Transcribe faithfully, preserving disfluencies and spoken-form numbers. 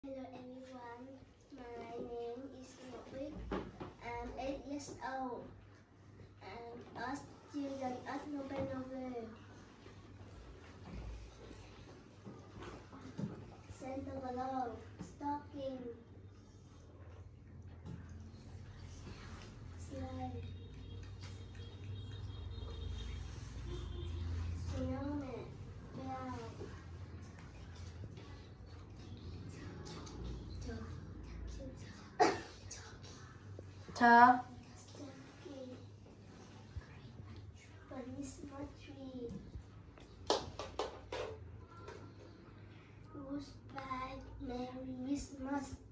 Hello everyone, my name is Ngọc. I'm eight years old and a student at Nobel Novel. Santa Claus, stocking, sleigh, snowman, bell, 자, stocking, Christmas tree, goose bag, Merry Christmas.